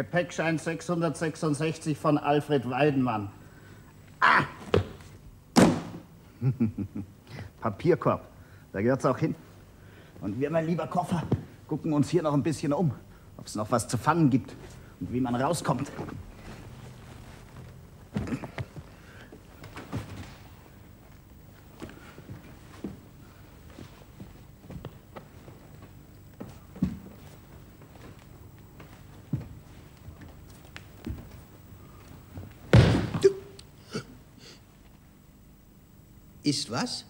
Gepäckschein 666 von Alfred Weidenmann. Ah! Papierkorb, da gehört's auch hin. Und wir, mein lieber Koffer, gucken uns hier noch ein bisschen um, ob es noch was zu fangen gibt und wie man rauskommt. Ist was?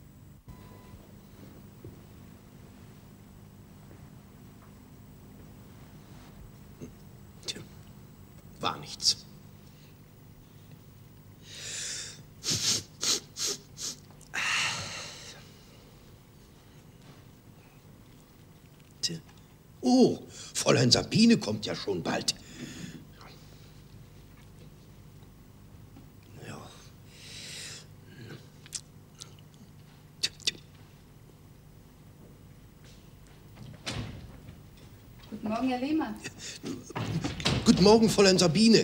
Tja, war nichts. Tja. Oh, Fräulein Sabine kommt ja schon bald. Guten Morgen, Herr Lehmann. Guten Morgen, Fräulein Sabine.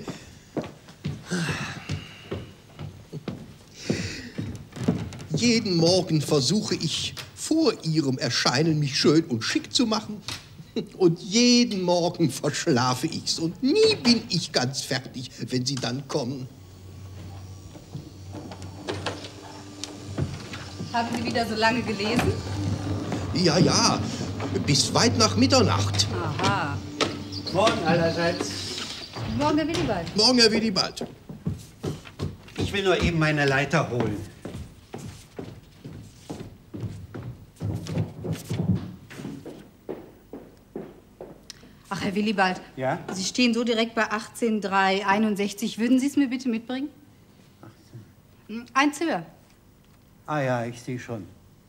Jeden Morgen versuche ich vor Ihrem Erscheinen mich schön und schick zu machen. Und jeden Morgen verschlafe ich's. Und nie bin ich ganz fertig, wenn Sie dann kommen. Haben Sie wieder so lange gelesen? Ja, ja, bis weit nach Mitternacht. Aha. Morgen allerseits. Morgen, Herr Willibald. Morgen, Herr Willibald. Ich will nur eben meine Leiter holen. Ach, Herr Willibald. Ja? Sie stehen so direkt bei 18.361. Würden Sie es mir bitte mitbringen? 18. Eins höher. Ah ja, ich sehe schon.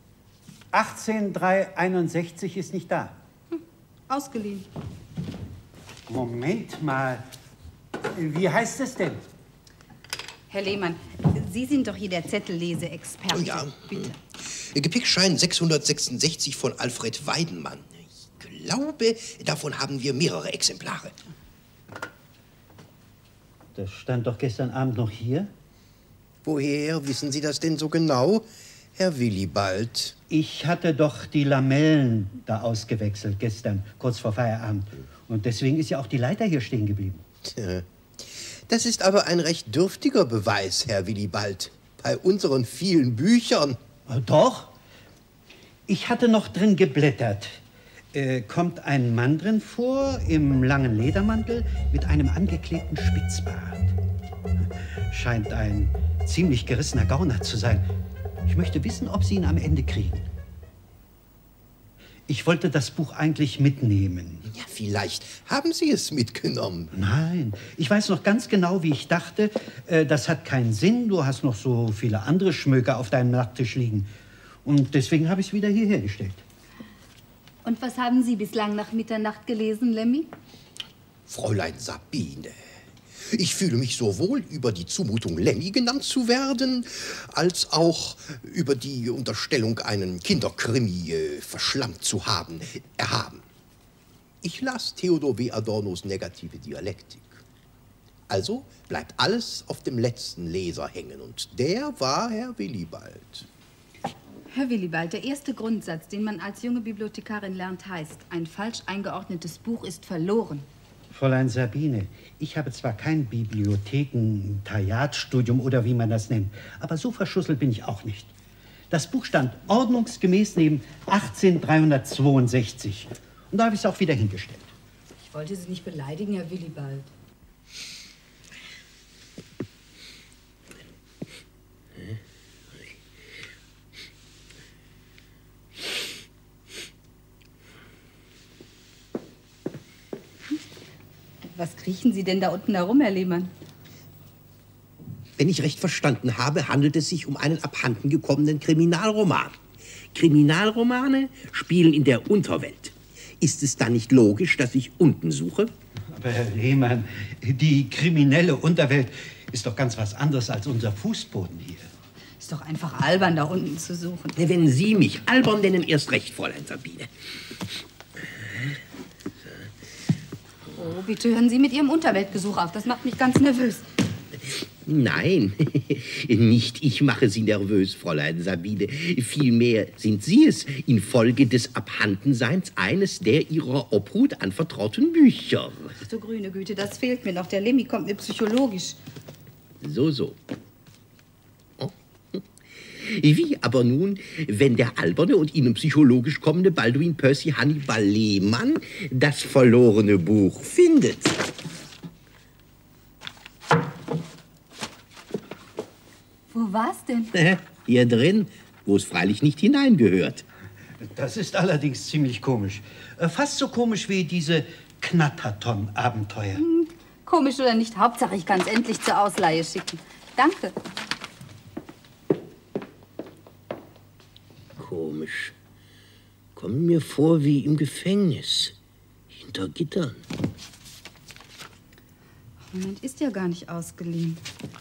18.361 ist nicht da. Ausgeliehen. Moment mal. Wie heißt es denn? Herr Lehmann, Sie sind doch hier der Zettelleseexperte. Oh ja. Bitte. Gepäckschein 666 von Alfred Weidenmann. Ich glaube, davon haben wir mehrere Exemplare. Das stand doch gestern Abend noch hier. Woher wissen Sie das denn so genau, Herr Willibald? Ich hatte doch die Lamellen da ausgewechselt gestern, kurz vor Feierabend. Und deswegen ist ja auch die Leiter hier stehen geblieben. Tja, das ist aber ein recht dürftiger Beweis, Herr Willibald. Bei unseren vielen Büchern. Doch. Ich hatte noch drin geblättert. Kommt ein Mann drin vor, im langen Ledermantel, mit einem angeklebten Spitzbart. Scheint ein ziemlich gerissener Gauner zu sein. Ich möchte wissen, ob Sie ihn am Ende kriegen. Ich wollte das Buch eigentlich mitnehmen. Ja, vielleicht haben Sie es mitgenommen. Nein, ich weiß noch ganz genau, wie ich dachte. Das hat keinen Sinn. Du hast noch so viele andere Schmöker auf deinem Nachttisch liegen. Und deswegen habe ich es wieder hierher gestellt. Und was haben Sie bislang nach Mitternacht gelesen, Lemmy? Fräulein Sabine, ich fühle mich sowohl über die Zumutung, Lemmy genannt zu werden, als auch über die Unterstellung, einen Kinderkrimi verschlammt zu haben, erhaben. Ich las Theodor W. Adornos Negative Dialektik. Also bleibt alles auf dem letzten Leser hängen, und der war Herr Willibald. Herr Willibald, der erste Grundsatz, den man als junge Bibliothekarin lernt, heißt, ein falsch eingeordnetes Buch ist verloren. Fräulein Sabine, ich habe zwar kein Bibliothekentariatstudium oder wie man das nennt, aber so verschusselt bin ich auch nicht. Das Buch stand ordnungsgemäß neben 18362 und da habe ich es auch wieder hingestellt. Ich wollte Sie nicht beleidigen, Herr Willibald. Was kriechen Sie denn da unten herum, Herr Lehmann? Wenn ich recht verstanden habe, handelt es sich um einen abhanden gekommenen Kriminalroman. Kriminalromane spielen in der Unterwelt. Ist es dann nicht logisch, dass ich unten suche? Aber Herr Lehmann, die kriminelle Unterwelt ist doch ganz was anderes als unser Fußboden hier. Ist doch einfach albern, da unten zu suchen. Wenn Sie mich albern nennen, erst recht, Fräulein Sabine. Oh, bitte hören Sie mit Ihrem Unterweltgesuch auf. Das macht mich ganz nervös. Nein, nicht ich mache Sie nervös, Fräulein Sabine. Vielmehr sind Sie es infolge des Abhandenseins eines der Ihrer Obhut anvertrauten Bücher. Ach du grüne Güte, das fehlt mir noch. Der Lemmy kommt mir psychologisch. So. Oh. Wie aber nun, wenn der alberne und Ihnen psychologisch kommende Balduin Percy Hannibal Lehmann das verlorene Buch findet? Wo war's denn? Hier drin, wo es freilich nicht hineingehört. Das ist allerdings ziemlich komisch. Fast so komisch wie diese Knatterton-Abenteuer. Komisch oder nicht, Hauptsache ich kann es endlich zur Ausleihe schicken. Danke. Komisch. Komme mir vor wie im Gefängnis. Hinter Gittern. Moment, ist ja gar nicht ausgeliehen.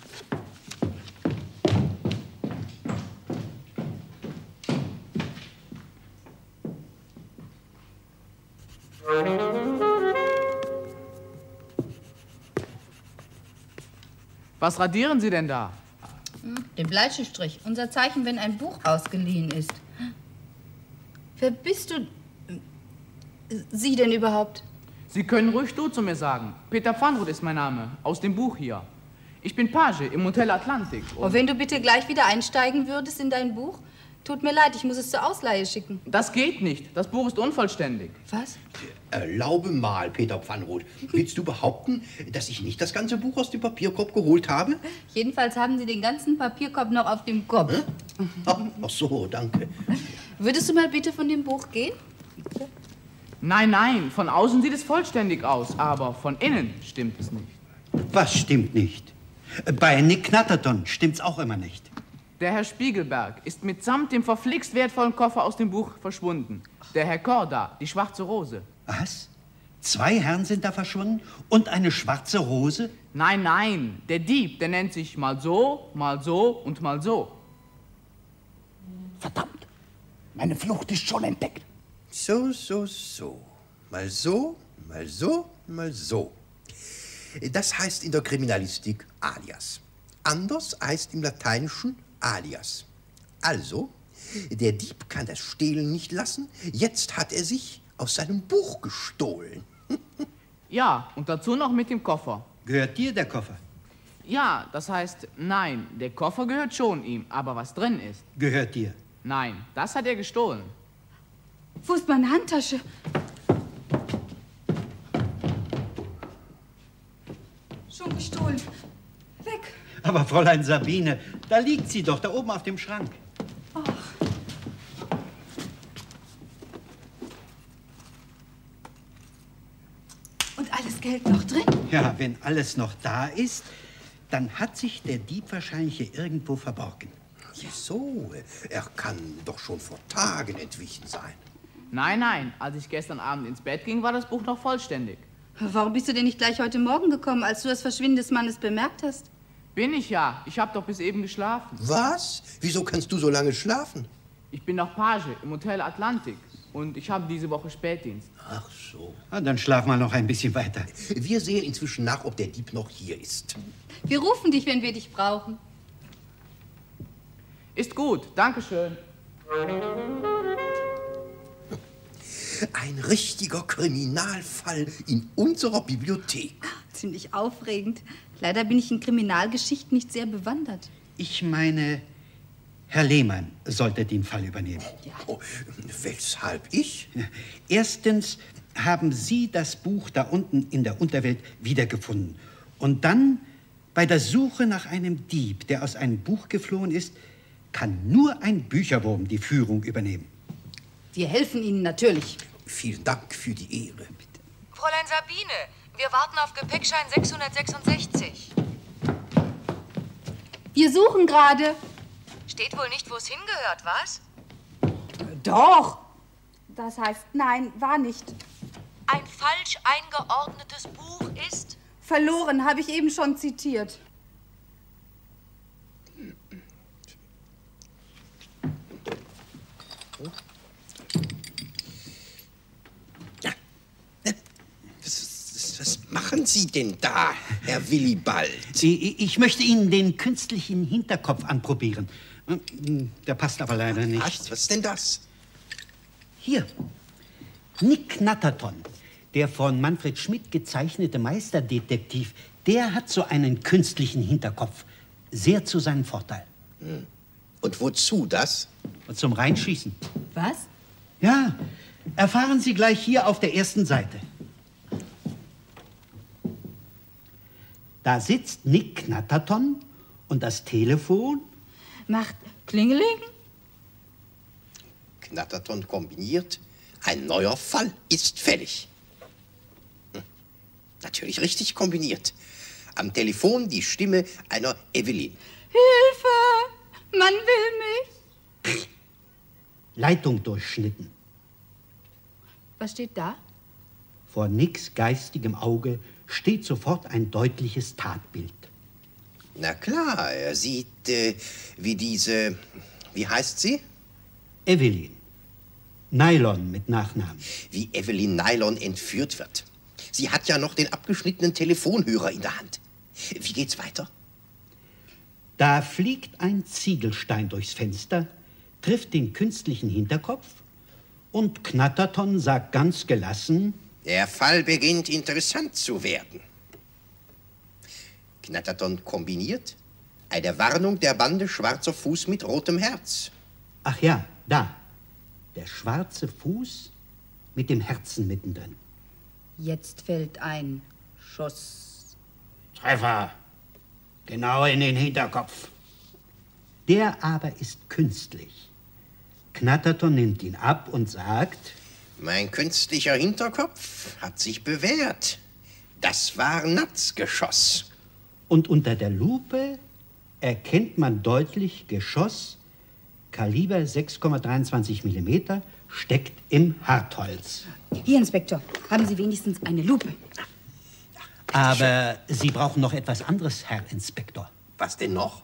Was radieren Sie denn da? Den Bleistiftstrich. Unser Zeichen, wenn ein Buch ausgeliehen ist. Wer bist du? Sie denn überhaupt? Sie können ruhig du zu mir sagen. Peter Pfannroth ist mein Name, aus dem Buch hier. Ich bin Page im Hotel Atlantik. Oh, wenn du bitte gleich wieder einsteigen würdest in dein Buch? Tut mir leid, ich muss es zur Ausleihe schicken. Das geht nicht. Das Buch ist unvollständig. Was? Erlaube mal, Peter Pfannroth. Willst du behaupten, dass ich nicht das ganze Buch aus dem Papierkorb geholt habe? Jedenfalls haben Sie den ganzen Papierkorb noch auf dem Kopf. Ach so, danke. Würdest du mal bitte von dem Buch gehen? Nein, von außen sieht es vollständig aus, aber von innen stimmt es nicht. Was stimmt nicht? Bei Nick Knatterton stimmt's auch immer nicht. Der Herr Spiegelberg ist mitsamt dem verflixt wertvollen Koffer aus dem Buch verschwunden. Der Herr Korda, die schwarze Rose. Was? 2 Herren sind da verschwunden und eine schwarze Rose? Nein, der Dieb, der nennt sich mal so und mal so. Verdammt, meine Flucht ist schon entdeckt. So. Mal so, mal so. Das heißt in der Kriminalistik alias. Anders heißt im Lateinischen alias. Also, der Dieb kann das Stehlen nicht lassen. Jetzt hat er sich aus seinem Buch gestohlen. Ja, und dazu noch mit dem Koffer. Gehört dir der Koffer? Ja, das heißt, nein, der Koffer gehört schon ihm, aber was drin ist? Gehört dir. Nein, das hat er gestohlen. Wo ist meine Handtasche? Schon gestohlen. Weg. Aber Fräulein Sabine, da liegt sie doch, da oben auf dem Schrank. Ach. Und alles Geld noch drin? Ja, wenn alles noch da ist, dann hat sich der Dieb wahrscheinlich hier irgendwo verborgen. Wieso? Er kann doch schon vor Tagen entwichen sein. Nein, als ich gestern Abend ins Bett ging, war das Buch noch vollständig. Warum bist du denn nicht gleich heute Morgen gekommen, als du das Verschwinden des Mannes bemerkt hast? Bin ich ja. Ich habe doch bis eben geschlafen. Was? Wieso kannst du so lange schlafen? Ich bin noch Page im Hotel Atlantik und ich habe diese Woche Spätdienst. Ach so. Na, dann schlaf mal noch ein bisschen weiter. Wir sehen inzwischen nach, ob der Dieb noch hier ist. Wir rufen dich, wenn wir dich brauchen. Ist gut, Dankeschön. Ein richtiger Kriminalfall in unserer Bibliothek. Ziemlich aufregend. Leider bin ich in Kriminalgeschichten nicht sehr bewandert. Ich meine, Herr Lehmann sollte den Fall übernehmen. Oh, weshalb ich? Erstens haben Sie das Buch da unten in der Unterwelt wiedergefunden. Und dann, bei der Suche nach einem Dieb, der aus einem Buch geflohen ist, kann nur ein Bücherwurm die Führung übernehmen. Wir helfen Ihnen natürlich. Vielen Dank für die Ehre. Fräulein Sabine, wir warten auf Gepäckschein 666. Wir suchen gerade. Steht wohl nicht, wo es hingehört, was? Doch. Das heißt, nein, war nicht. Ein falsch eingeordnetes Buch ist? Verloren, habe ich eben schon zitiert. Das machen Sie denn da, Herr Willibald? Ich möchte Ihnen den künstlichen Hinterkopf anprobieren. Der passt aber leider nicht. Was ist denn das? Hier, Nick Knatterton, der von Manfred Schmidt gezeichnete Meisterdetektiv, der hat so einen künstlichen Hinterkopf. Sehr zu seinem Vorteil. Und wozu das? Zum Reinschießen. Was? Ja, erfahren Sie gleich hier auf der ersten Seite. Da sitzt Nick Knatterton und das Telefon Macht Klingeling? Knatterton kombiniert. Ein neuer Fall ist fällig. Natürlich richtig kombiniert. Am Telefon die Stimme einer Evelyn. Hilfe! Man will mich! Leitung durchschnitten. Was steht da? Vor Nicks geistigem Auge steht sofort ein deutliches Tatbild. Na klar, er sieht wie diese... Wie heißt sie? Evelyn. Nylon mit Nachnamen. Wie Evelyn Nylon entführt wird. Sie hat ja noch den abgeschnittenen Telefonhörer in der Hand. Wie geht's weiter? Da fliegt ein Ziegelstein durchs Fenster, trifft den künstlichen Hinterkopf und Knatterton sagt ganz gelassen: Der Fall beginnt interessant zu werden. Knatterton kombiniert eine Warnung der Bande Schwarzer Fuß mit rotem Herz. Ach ja, da. Der schwarze Fuß mit dem Herzen mittendrin. Jetzt fällt ein Schuss. Treffer. Genau in den Hinterkopf. Der aber ist künstlich. Knatterton nimmt ihn ab und sagt: Mein künstlicher Hinterkopf hat sich bewährt. Das war Natzgeschoss. Und unter der Lupe erkennt man deutlich Geschoss, Kaliber 6,23 mm, steckt im Hartholz. Hier, Inspektor, haben Sie wenigstens eine Lupe? Aber Sie brauchen noch etwas anderes, Herr Inspektor. Was denn noch?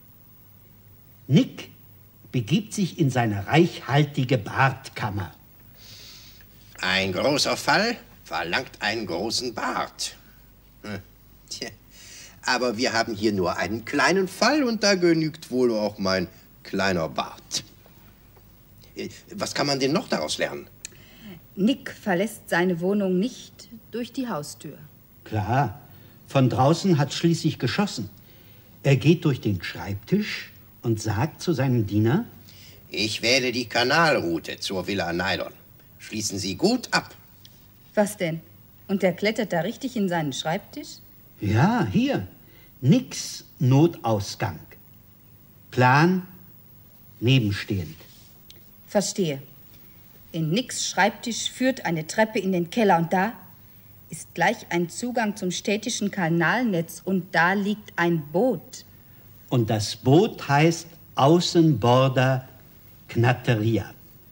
Nick begibt sich in seine reichhaltige Bartkammer. Ein großer Fall verlangt einen großen Bart. Tja. Aber wir haben hier nur einen kleinen Fall und da genügt wohl auch mein kleiner Bart. Was kann man denn noch daraus lernen? Nick verlässt seine Wohnung nicht durch die Haustür. Klar, von draußen hat schließlich geschossen. Er geht durch den Schreibtisch und sagt zu seinem Diener: Ich wähle die Kanalroute zur Villa Nylon. Schließen Sie gut ab. Was denn? Und der klettert da richtig in seinen Schreibtisch? Ja, hier. Nicks Notausgang. Plan nebenstehend. Verstehe. In Nicks Schreibtisch führt eine Treppe in den Keller und da ist gleich ein Zugang zum städtischen Kanalnetz und da liegt ein Boot. Und das Boot heißt Außenborder Knatteria.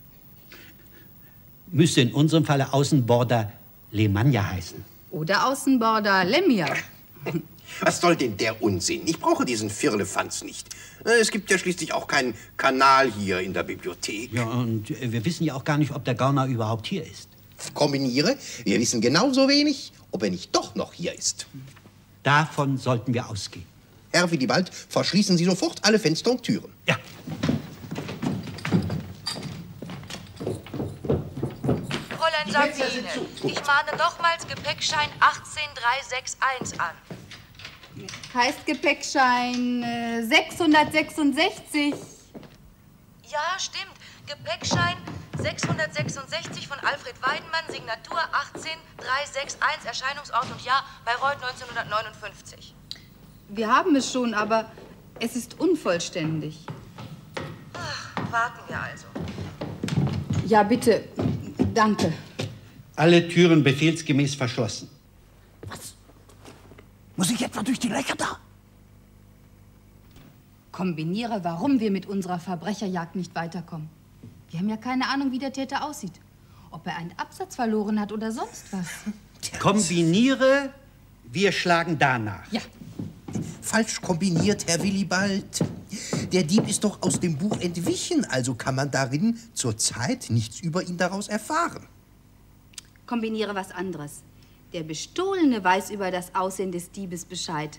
Müsste in unserem Falle Außenborder Lemania heißen. Oder Außenborder Lemia. Was soll denn der Unsinn? Ich brauche diesen Firlefanz nicht. Es gibt ja schließlich auch keinen Kanal hier in der Bibliothek. Ja, und wir wissen ja auch gar nicht, ob der Gauner überhaupt hier ist. Kombiniere, wir wissen genauso wenig, ob er nicht doch noch hier ist. Davon sollten wir ausgehen. Herr Willibald, verschließen Sie sofort alle Fenster und Türen. Ja. Fräulein Sabine, ich mahne nochmals Gepäckschein 18361 an. Heißt Gepäckschein 666. Ja, stimmt. Gepäckschein 666 von Alfred Weidenmann, Signatur 18361, Erscheinungsort und Jahr Bayreuth 1959. Wir haben es schon, aber es ist unvollständig. Ach, warten wir also. Ja, bitte. Danke. Alle Türen befehlsgemäß verschlossen. Was? Muss ich etwa durch die Löcher da? Kombiniere, warum wir mit unserer Verbrecherjagd nicht weiterkommen. Wir haben ja keine Ahnung, wie der Täter aussieht. Ob er einen Absatz verloren hat oder sonst was. Kombiniere, wir schlagen danach. Ja. Falsch kombiniert, Herr Willibald. Der Dieb ist doch aus dem Buch entwichen, also kann man darin zurzeit nichts über ihn daraus erfahren. Kombiniere was anderes. Der Bestohlene weiß über das Aussehen des Diebes Bescheid.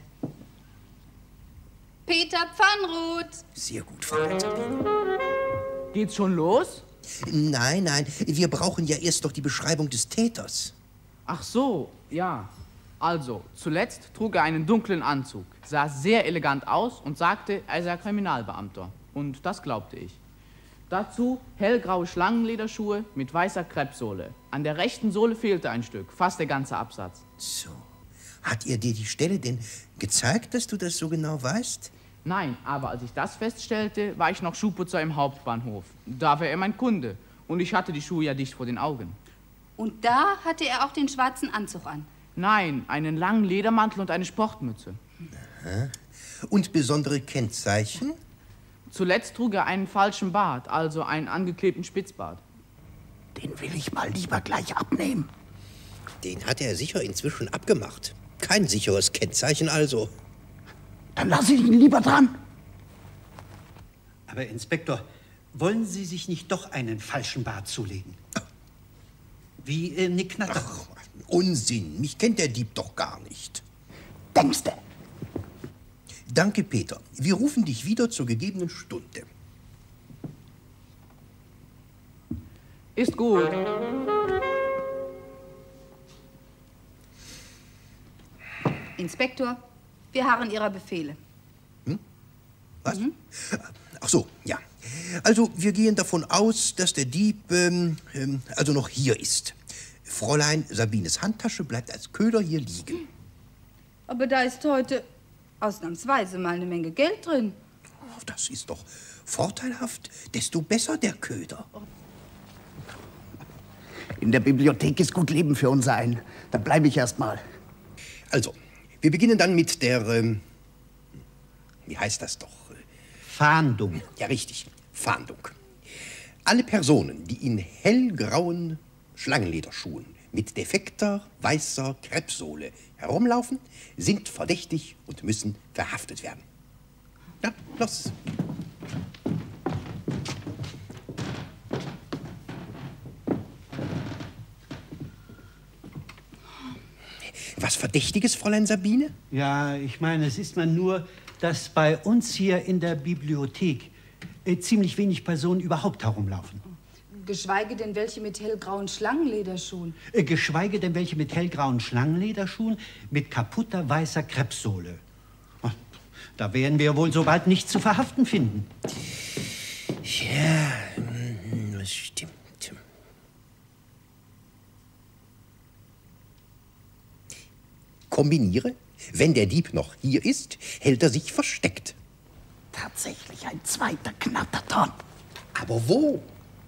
Peter Pfannruth! Sehr gut, Fräulein Sabine. Geht's schon los? Nein, nein, wir brauchen ja erst noch die Beschreibung des Täters. Ach so, ja. Also, zuletzt trug er einen dunklen Anzug, sah sehr elegant aus und sagte, er sei Kriminalbeamter. Und das glaubte ich. Dazu hellgraue Schlangenlederschuhe mit weißer Kreppsohle. An der rechten Sohle fehlte ein Stück, fast der ganze Absatz. So. Hat er dir die Stelle denn gezeigt, dass du das so genau weißt? Nein, aber als ich das feststellte, war ich noch Schuhputzer im Hauptbahnhof. Da war er mein Kunde und ich hatte die Schuhe ja dicht vor den Augen. Und da hatte er auch den schwarzen Anzug an. Nein, einen langen Ledermantel und eine Sportmütze. Aha. Und besondere Kennzeichen? Zuletzt trug er einen falschen Bart, also einen angeklebten Spitzbart. Den will ich mal lieber gleich abnehmen. Den hat er sicher inzwischen abgemacht. Kein sicheres Kennzeichen also. Dann lasse ich ihn lieber dran. Aber Inspektor, wollen Sie sich nicht doch einen falschen Bart zulegen? Wie Nick Knatter. Ach, Unsinn. Mich kennt der Dieb doch gar nicht. Denkst du? Danke, Peter. Wir rufen dich wieder zur gegebenen Stunde. Ist gut. Inspektor, wir harren Ihrer Befehle. Was? Ach so, ja. Also, wir gehen davon aus, dass der Dieb, also noch hier ist. Fräulein Sabines Handtasche bleibt als Köder hier liegen. Aber da ist heute ausnahmsweise mal eine Menge Geld drin. Oh, das ist doch vorteilhaft. Desto besser der Köder. In der Bibliothek ist gut Leben für uns ein. Da bleibe ich erst mal. Also, wir beginnen dann mit der, wie heißt das doch? Fahndung. Ja, richtig. Fahndung. Alle Personen, die in hellgrauen Schlangenlederschuhen mit defekter weißer Kreppsohle herumlaufen, sind verdächtig und müssen verhaftet werden. Ja, los. Was Verdächtiges, Fräulein Sabine? Ja, ich meine, es ist man nur, dass bei uns hier in der Bibliothek ziemlich wenig Personen überhaupt herumlaufen. Geschweige denn welche mit hellgrauen Schlangenlederschuhen. Geschweige denn welche mit hellgrauen Schlangenlederschuhen mit kaputter weißer Kreppsohle. Da werden wir wohl so bald nichts zu verhaften finden. Ja, das stimmt. Kombiniere. Wenn der Dieb noch hier ist, hält er sich versteckt. Tatsächlich ein zweiter Knatterton. Aber wo?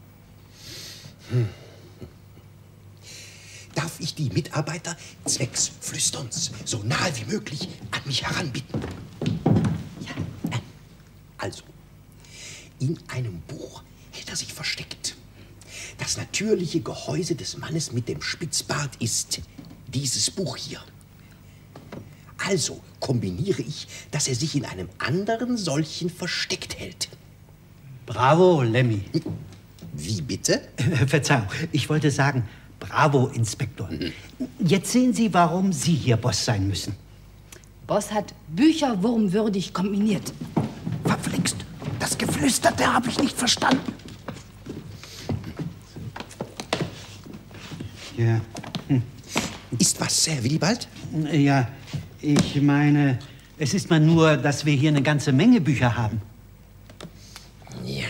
Darf ich die Mitarbeiter zwecks Flüsterns so nahe wie möglich an mich heranbitten? Ja. Also, in einem Buch hält er sich versteckt. Das natürliche Gehäuse des Mannes mit dem Spitzbart ist dieses Buch hier. Also kombiniere ich, dass er sich in einem anderen solchen versteckt hält. Bravo, Lemmy. Wie bitte? Verzeihung, ich wollte sagen, bravo, Inspektor. Jetzt sehen Sie, warum Sie hier Boss sein müssen. Boss hat Bücher wurmwürdig kombiniert. Verflixt. Das Geflüsterte habe ich nicht verstanden. Ja. Ist was, Herr Willibald? Ja, ich meine, es ist mal nur, dass wir hier eine ganze Menge Bücher haben. Ja.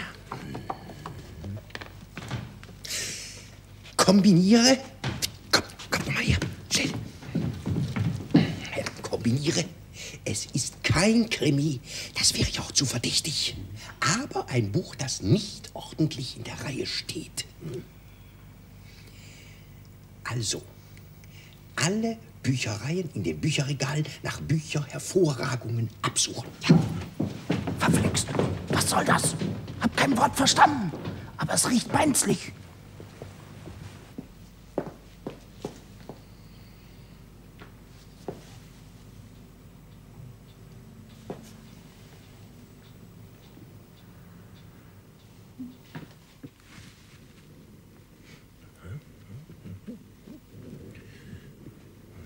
Kombiniere. Komm mal her, schnell. Ja, kombiniere. Es ist kein Krimi, das wäre ja auch zu verdächtig. Aber ein Buch, das nicht ordentlich in der Reihe steht. Also, alle Büchereien in den Bücherregalen nach Bücherhervorragungen absuchen. Ja. Verflixt. Was soll das? Hab kein Wort verstanden. Aber es riecht brenzlig.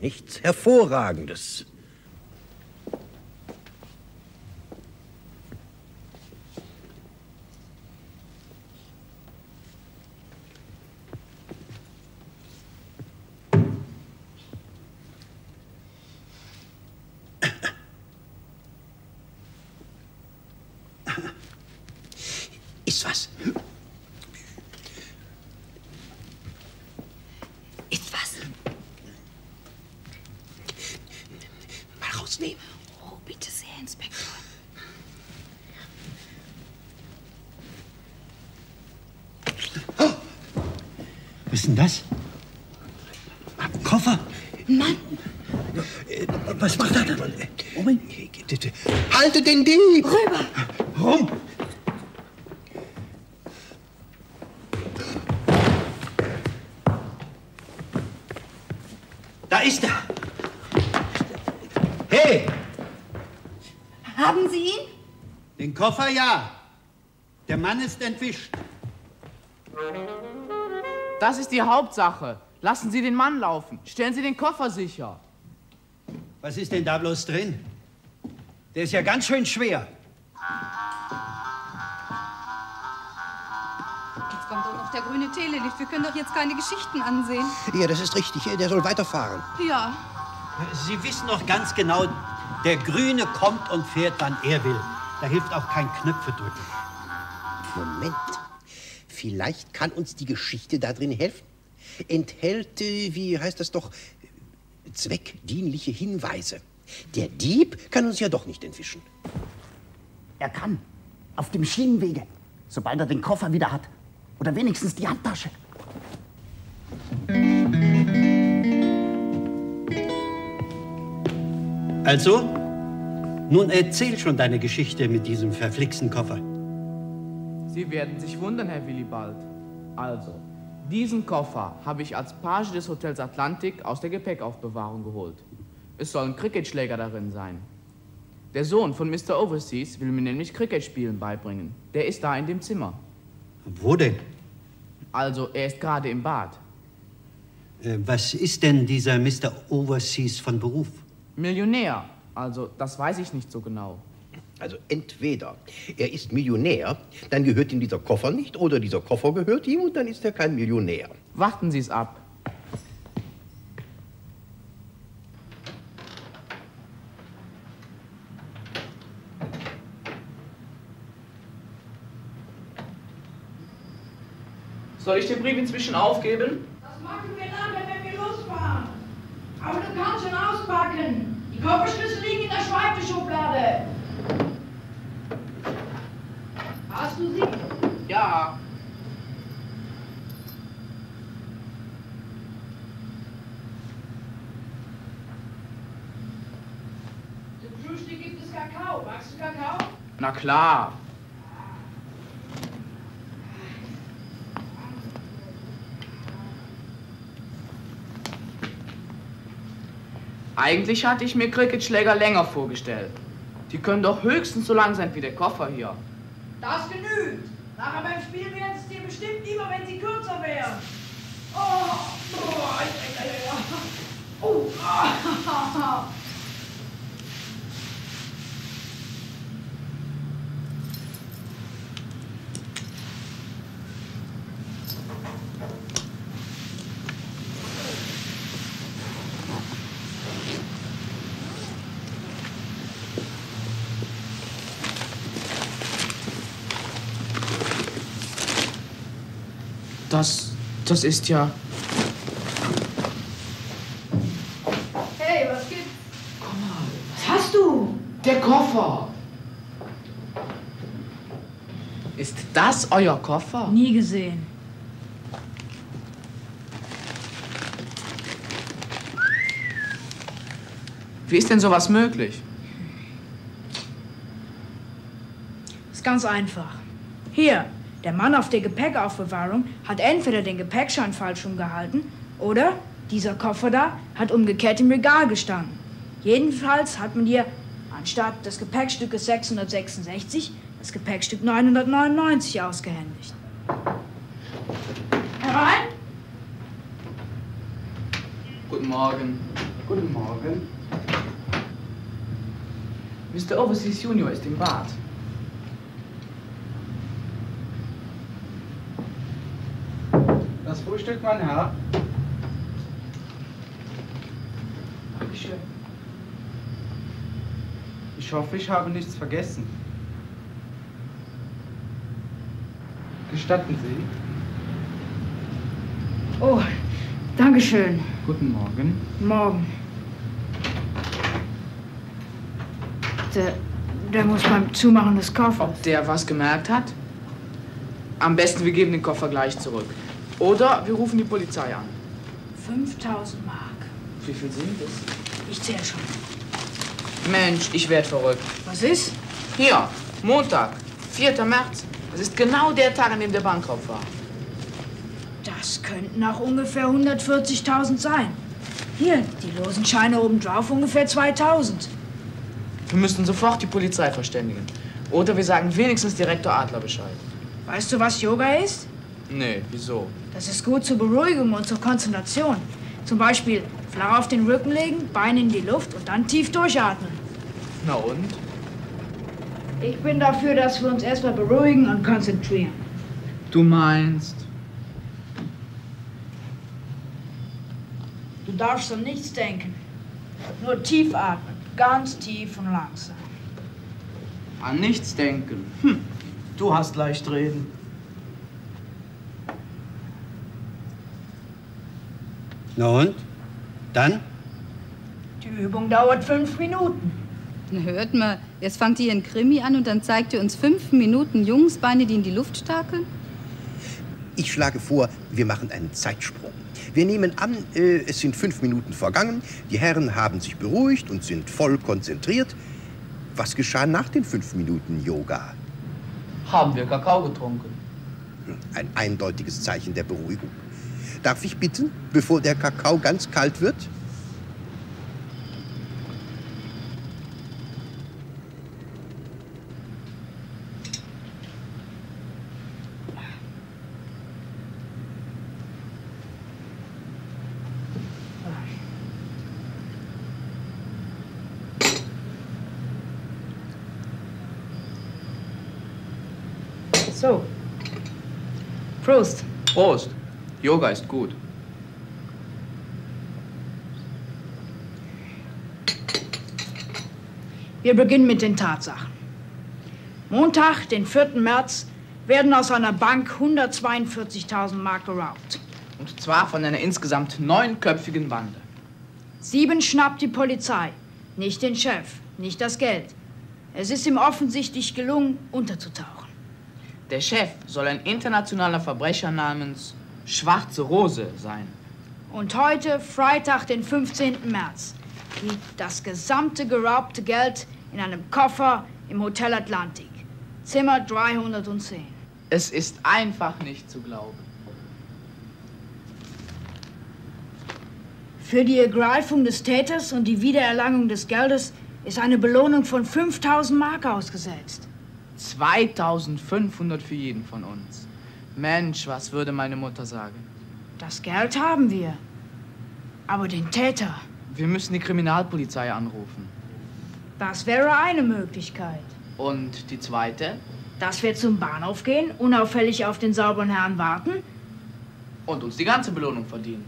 nichts Hervorragendes. Ist was? Ist was? Mal rausnehmen. Oh, bitte sehr, Inspektor. Was ist denn das? Koffer? Mann! Was macht er da? Moment. Haltet den Dieb! Rüber! Warum? Da ist er! Hey! Haben Sie ihn? Den Koffer ja. Der Mann ist entwischt. Das ist die Hauptsache. Lassen Sie den Mann laufen. Stellen Sie den Koffer sicher. Was ist denn da bloß drin? Der ist ja ganz schön schwer. Jetzt kommt doch noch der grüne Telelift. Wir können doch jetzt keine Geschichten ansehen. Ja, das ist richtig. Der soll weiterfahren. Ja. Sie wissen doch ganz genau, der Grüne kommt und fährt, wann er will. Da hilft auch kein Knöpfe drücken. Moment. Vielleicht kann uns die Geschichte da drin helfen. Enthält, wie heißt das doch, zweckdienliche Hinweise. Der Dieb kann uns ja doch nicht entwischen. Er kann. Auf dem Schienenwege. Sobald er den Koffer wieder hat. Oder wenigstens die Handtasche. Also, nun erzähl schon deine Geschichte mit diesem verflixten Koffer. Sie werden sich wundern, Herr Willibald. Also, diesen Koffer habe ich als Page des Hotels Atlantik aus der Gepäckaufbewahrung geholt. Es sollen Cricketschläger darin sein. Der Sohn von Mr. Overseas will mir nämlich Cricketspielen beibringen. Der ist da in dem Zimmer. Wo denn? Also, er ist gerade im Bad. Was ist denn dieser Mr. Overseas von Beruf? Millionär. Also, das weiß ich nicht so genau. Also entweder er ist Millionär, dann gehört ihm dieser Koffer nicht, oder dieser Koffer gehört ihm und dann ist er kein Millionär. Warten Sie es ab. Soll ich den Brief inzwischen aufgeben? Das machen wir nachher, wenn wir losfahren. Aber du kannst ihn auspacken. Die Kofferschlüssel liegen in der Schreibtischschublade. Hast du sie? Ja. Zum Frühstück gibt es Kakao. Magst du Kakao? Na klar. Eigentlich hatte ich mir Cricketschläger länger vorgestellt. Die können doch höchstens so lang sein wie der Koffer hier. Das genügt. Nachher beim Spiel wären es dir bestimmt lieber, wenn sie kürzer wären. Oh, oh, ah. Das ist ja... Hey, was gibt's? Komm mal. Was hast du? Der Koffer. Ist das euer Koffer? Nie gesehen. Wie ist denn sowas möglich? Ist ganz einfach. Hier, der Mann auf der Gepäckaufbewahrung hat entweder den Gepäckschein falsch umgehalten oder dieser Koffer da hat umgekehrt im Regal gestanden. Jedenfalls hat man hier anstatt des Gepäckstückes 666 das Gepäckstück 999 ausgehändigt. Herein? Guten Morgen. Guten Morgen. Mr. Overseas Junior ist im Bad. Das Frühstück, mein Herr. Dankeschön. Ich hoffe, ich habe nichts vergessen. Gestatten Sie? Oh, Dankeschön. Guten Morgen. Morgen. Der muss beim Zumachen des Koffers. Ob der was gemerkt hat? Am besten, wir geben den Koffer gleich zurück. Oder wir rufen die Polizei an. 5000 Mark. Wie viel sind es? Ich zähle schon. Mensch, ich werd verrückt. Was ist? Hier, Montag, 4. März. Das ist genau der Tag, an dem der Bankraub war. Das könnten auch ungefähr 140.000 sein. Hier, die losen Scheine obendrauf, ungefähr 2000. Wir müssen sofort die Polizei verständigen. Oder wir sagen wenigstens Direktor Adler Bescheid. Weißt du, was Yoga ist? Nee, wieso? Das ist gut zur Beruhigung und zur Konzentration. Zum Beispiel flach auf den Rücken legen, Beine in die Luft und dann tief durchatmen. Na und? Ich bin dafür, dass wir uns erstmal beruhigen und konzentrieren. Du meinst? Du darfst an nichts denken. Nur tief atmen. Ganz tief und langsam. An nichts denken. Du hast leicht reden. Na und? Dann? Die Übung dauert 5 Minuten. Na, hört mal, jetzt fangt ihr ein Krimi an und dann zeigt ihr uns 5 Minuten Jungsbeine, die in die Luft stakeln? Ich schlage vor, wir machen einen Zeitsprung. Wir nehmen an, es sind 5 Minuten vergangen, die Herren haben sich beruhigt und sind voll konzentriert. Was geschah nach den 5 Minuten Yoga? Haben wir Kakao getrunken? Ein eindeutiges Zeichen der Beruhigung. Darf ich bitten, bevor der Kakao ganz kalt wird? So. Prost. Prost. Yoga ist gut. Wir beginnen mit den Tatsachen. Montag, den 4. März, werden aus einer Bank 142.000 Mark geraubt. Und zwar von einer insgesamt 9-köpfigen Bande. 7 schnappt die Polizei. Nicht den Chef, nicht das Geld. Es ist ihm offensichtlich gelungen, unterzutauchen. Der Chef soll ein internationaler Verbrecher namens Schwarze Rose sein. Und heute, Freitag, den 15. März, liegt das gesamte geraubte Geld in einem Koffer im Hotel Atlantik. Zimmer 310. Es ist einfach nicht zu glauben. Für die Ergreifung des Täters und die Wiedererlangung des Geldes ist eine Belohnung von 5.000 Mark ausgesetzt. 2.500 für jeden von uns. Mensch, was würde meine Mutter sagen? Das Geld haben wir. Aber den Täter, Wir müssen die Kriminalpolizei anrufen. das wäre eine Möglichkeit. Und die zweite? Dass wir zum Bahnhof gehen, unauffällig auf den sauberen Herrn warten. Und uns die ganze Belohnung verdienen.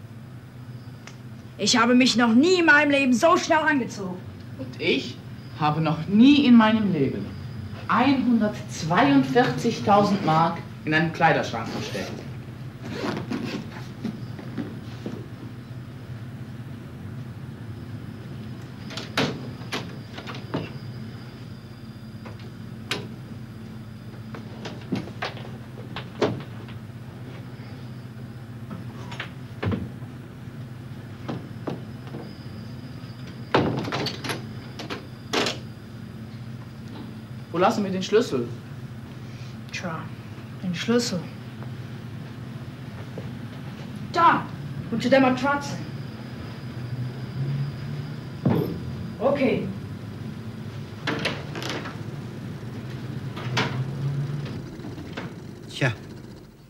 Ich habe mich noch nie in meinem Leben so schnell angezogen. Und ich habe noch nie in meinem Leben 142.000 Mark in einem Kleiderschrank versteckt. Wo lassen wir den Schlüssel? Tja, den Schlüssel. Da, unter der Matratze. Okay. Tja.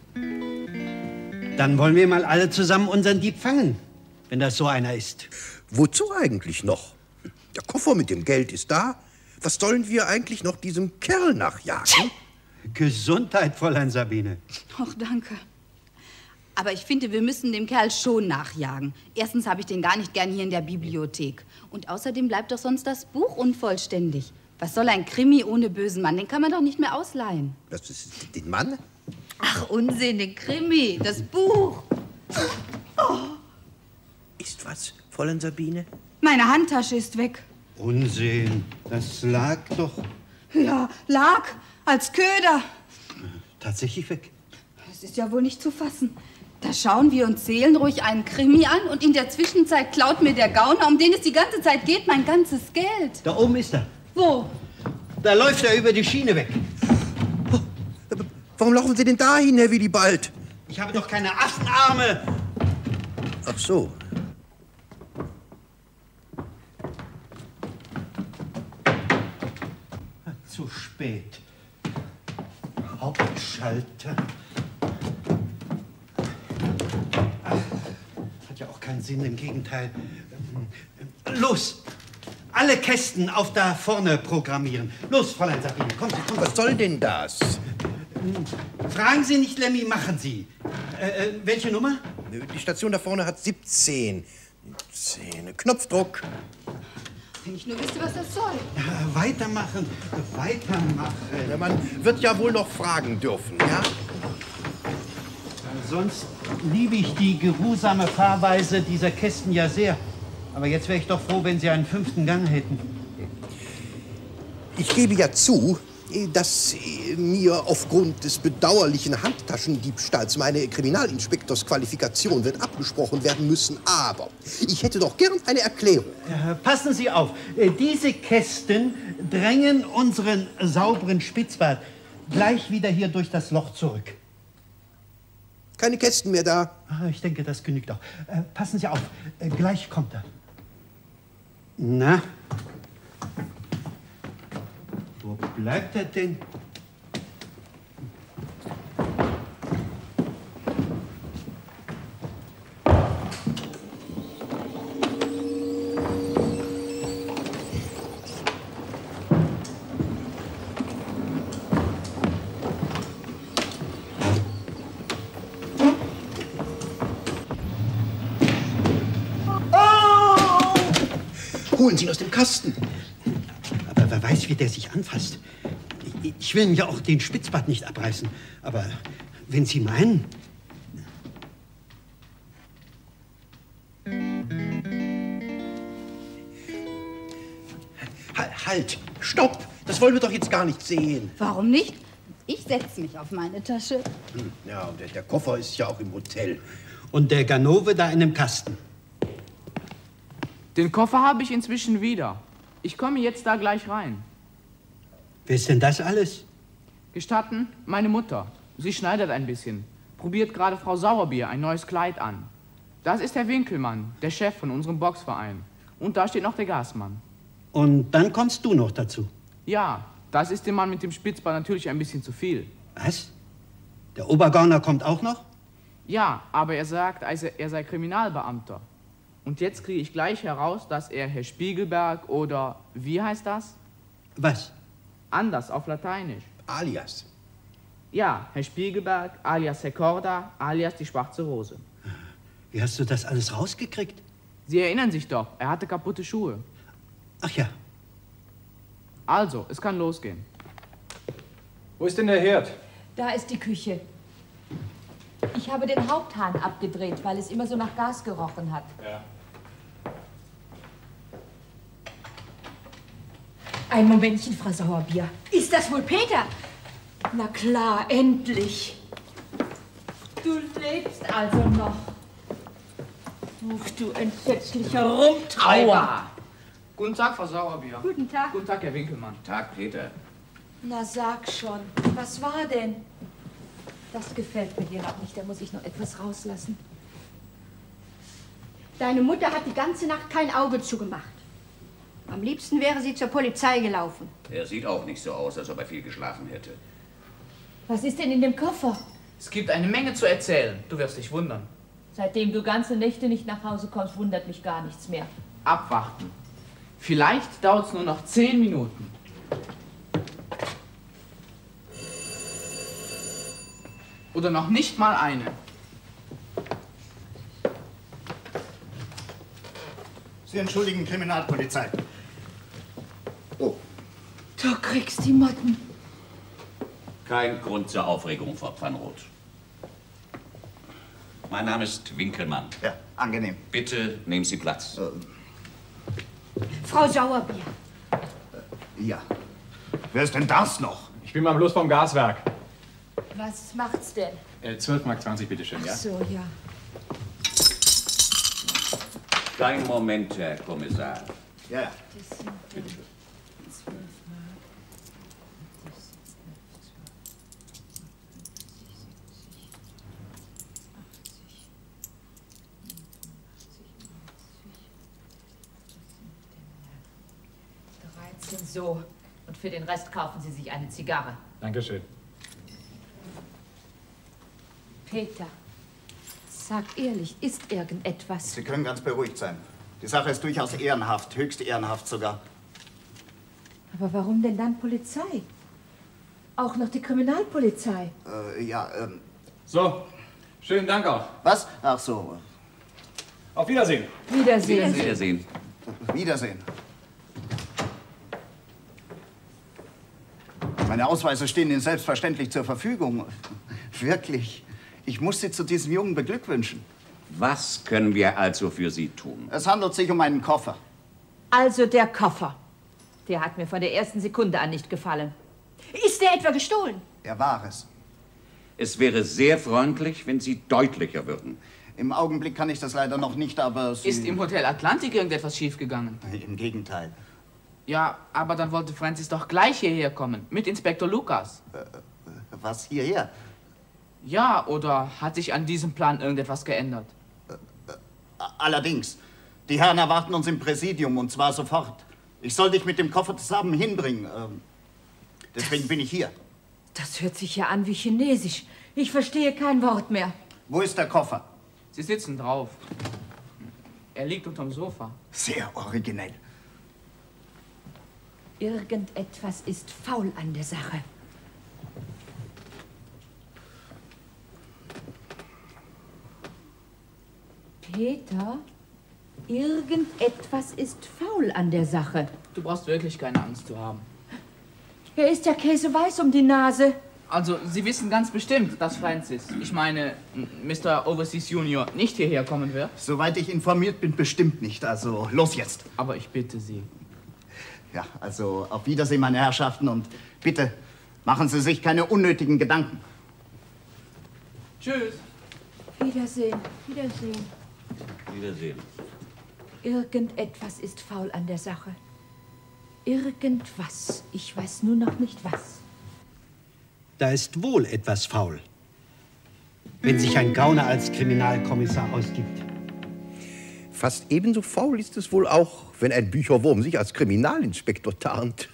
Dann wollen wir mal alle zusammen unseren Dieb fangen, wenn das so einer ist. Wozu eigentlich noch? Der Koffer mit dem Geld ist da. Was sollen wir eigentlich noch diesem Kerl nachjagen? Gesundheit, Fräulein Sabine. Ach, danke. Aber ich finde, wir müssen dem Kerl schon nachjagen. Erstens habe ich den gar nicht gern hier in der Bibliothek. Und außerdem bleibt doch sonst das Buch unvollständig. Was soll ein Krimi ohne bösen Mann? Den kann man doch nicht mehr ausleihen. Das ist den Mann? Ach, Unsinn, den Krimi, das Buch. Oh. Ist was, Fräulein Sabine? Meine Handtasche ist weg. Unsinn, das lag doch... Ja, lag als Köder. Tatsächlich weg. Das ist ja wohl nicht zu fassen. Da schauen wir uns seelenruhig einen Krimi an und in der Zwischenzeit klaut mir der Gauner, um den es die ganze Zeit geht, mein ganzes Geld. Da oben ist er. Wo? Da läuft er über die Schiene weg. Warum laufen Sie denn dahin, Herr Willibald? Ich habe doch keine Affenarme. Ach so. Zu spät. Hauptschalter. Ach, hat ja auch keinen Sinn, im Gegenteil. Los! Alle Kästen auf da vorne programmieren. Los, Fräulein Sabine, kommen Sie, kommen Sie. Was soll denn das? Fragen Sie nicht, Lemmy, machen Sie. Welche Nummer? Die Station da vorne hat 17. 17. Knopfdruck. Wenn ich nur wüsste, was das soll. Ja, weitermachen, weitermachen. Ja, man wird ja wohl noch fragen dürfen, ja? Sonst liebe ich die geruhsame Fahrweise dieser Kästen ja sehr. Aber jetzt wäre ich doch froh, wenn Sie einen 5. Gang hätten. Ich gebe ja zu, dass mir aufgrund des bedauerlichen Handtaschendiebstahls meine Kriminalinspektorsqualifikation wird abgesprochen werden müssen. Aber ich hätte doch gern eine Erklärung. Passen Sie auf, diese Kästen drängen unseren sauberen Spitzbart gleich wieder hier durch das Loch zurück. Keine Kästen mehr da. Ich denke, das genügt auch. Passen Sie auf, gleich kommt er. Na? Wo bleibt er denn? Holen Sie ihn aus dem Kasten. Aber wer weiß, wie der sich anfasst. Ich will ihm ja auch den Spitzbart nicht abreißen. Aber wenn Sie meinen... Halt! Stopp! Das wollen wir doch jetzt gar nicht sehen. Warum nicht? Ich setze mich auf meine Tasche. Ja, und der Koffer ist ja auch im Hotel. Und der Ganove da in dem Kasten. Den Koffer habe ich inzwischen wieder. Ich komme jetzt da gleich rein. Wer ist denn das alles? Gestatten, meine Mutter. Sie schneidet ein bisschen. Probiert gerade Frau Sauerbier ein neues Kleid an. Das ist Herr Winkelmann, der Chef von unserem Boxverein. Und da steht noch der Gasmann. Und dann kommst du noch dazu? Ja, das ist dem Mann mit dem Spitzbart natürlich ein bisschen zu viel. Was? Der Obergauner kommt auch noch? Ja, aber er sagt, er sei Kriminalbeamter. Und jetzt kriege ich gleich heraus, dass er Herr Spiegelberg oder, wie heißt das? Was? Anders, auf Lateinisch. Alias. Ja, Herr Spiegelberg, alias Herr Korda, alias die schwarze Rose. Wie hast du das alles rausgekriegt? Sie erinnern sich doch, er hatte kaputte Schuhe. Ach ja. Also, es kann losgehen. Wo ist denn der Herd? Da ist die Küche. Ich habe den Haupthahn abgedreht, weil es immer so nach Gas gerochen hat. Ja. Ein Momentchen, Frau Sauerbier. Ist das wohl Peter? Na klar, endlich. Du lebst also noch. Ach, du entsetzlicher Rumtreiber. Guten Tag, Frau Sauerbier. Guten Tag. Guten Tag, Herr Winkelmann. Tag, Peter. Na sag schon, was war denn? Das gefällt mir hier noch nicht, da muss ich noch etwas rauslassen. Deine Mutter hat die ganze Nacht kein Auge zugemacht. Am liebsten wäre sie zur Polizei gelaufen. Er sieht auch nicht so aus, als ob er viel geschlafen hätte. Was ist denn in dem Koffer? Es gibt eine Menge zu erzählen. Du wirst dich wundern. Seitdem du ganze Nächte nicht nach Hause kommst, wundert mich gar nichts mehr. Abwarten. Vielleicht dauert es nur noch 10 Minuten. Oder noch nicht mal eine. Sie entschuldigen, Kriminalpolizei. Du kriegst die Motten. Kein Grund zur Aufregung, Frau Pfannroth. Mein Name ist Winkelmann. Ja, angenehm. Bitte nehmen Sie Platz. Frau Sauerbier. Ja. Wer ist denn das noch? Ich bin mal bloß vom Gaswerk. Was macht's denn? 12,20 Mark, bitteschön, ja? Ach so, ja. Kleinen Moment, Herr Kommissar. Ja. Das sind Bitte schön. 12 Mark. So. Und für den Rest kaufen Sie sich eine Zigarre. Dankeschön. Peter, sag ehrlich, ist irgendetwas? Sie können ganz beruhigt sein. Die Sache ist durchaus ehrenhaft, höchst ehrenhaft sogar. Aber warum denn dann Polizei? Auch noch die Kriminalpolizei. So, schönen Dank auch. Was? Ach so. Auf Wiedersehen. Wiedersehen. Wiedersehen. Wiedersehen. Meine Ausweise stehen Ihnen selbstverständlich zur Verfügung. Wirklich. Ich muss Sie zu diesem Jungen beglückwünschen. Was können wir also für Sie tun? Es handelt sich um einen Koffer. Also der Koffer. Der hat mir von der ersten Sekunde an nicht gefallen. Ist der etwa gestohlen? Er war es. Es wäre sehr freundlich, wenn Sie deutlicher würden. Im Augenblick kann ich das leider noch nicht, aber Sie... Ist im Hotel Atlantik irgendetwas schiefgegangen? Im Gegenteil. Ja, aber dann wollte Francis doch gleich hierher kommen, mit Inspektor Lucas. Was, hierher? Ja, oder hat sich an diesem Plan irgendetwas geändert? Allerdings. Die Herren erwarten uns im Präsidium, und zwar sofort. Ich soll dich mit dem Koffer zusammen hinbringen. Deswegen bin ich hier. Das hört sich ja an wie Chinesisch. Ich verstehe kein Wort mehr. Wo ist der Koffer? Sie sitzen drauf. Er liegt unterm Sofa. Sehr originell. Irgendetwas ist faul an der Sache. Peter, irgendetwas ist faul an der Sache. Du brauchst wirklich keine Angst zu haben. Er ist ja käseweiß um die Nase. Also, Sie wissen ganz bestimmt, dass Francis, ich meine, Mr. Overseas Junior, nicht hierher kommen wird? Soweit ich informiert bin, bestimmt nicht. Also, los jetzt. Aber ich bitte Sie. Ja, also, auf Wiedersehen, meine Herrschaften, und bitte, machen Sie sich keine unnötigen Gedanken. Tschüss. Wiedersehen, Wiedersehen. Wiedersehen. Irgendetwas ist faul an der Sache. Irgendwas. Ich weiß nur noch nicht was. Da ist wohl etwas faul, wenn sich ein Gauner als Kriminalkommissar ausgibt. Fast ebenso faul ist es wohl auch, wenn ein Bücherwurm sich als Kriminalinspektor tarnt.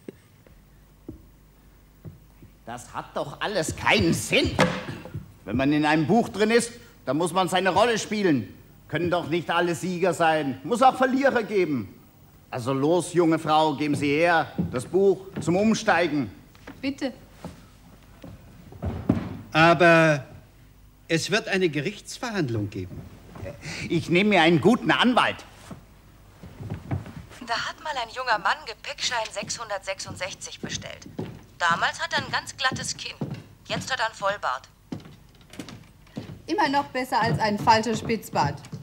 Das hat doch alles keinen Sinn. Wenn man in einem Buch drin ist, dann muss man seine Rolle spielen. Können doch nicht alle Sieger sein. Muss auch Verlierer geben. Also los, junge Frau, geben Sie her das Buch zum Umsteigen. Bitte. Aber es wird eine Gerichtsverhandlung geben. Ich nehme mir einen guten Anwalt. Da hat mal ein junger Mann Gepäckschein 666 bestellt. Damals hat er ein ganz glattes Kinn. Jetzt hat er einen Vollbart. Immer noch besser als ein falscher Spitzbart.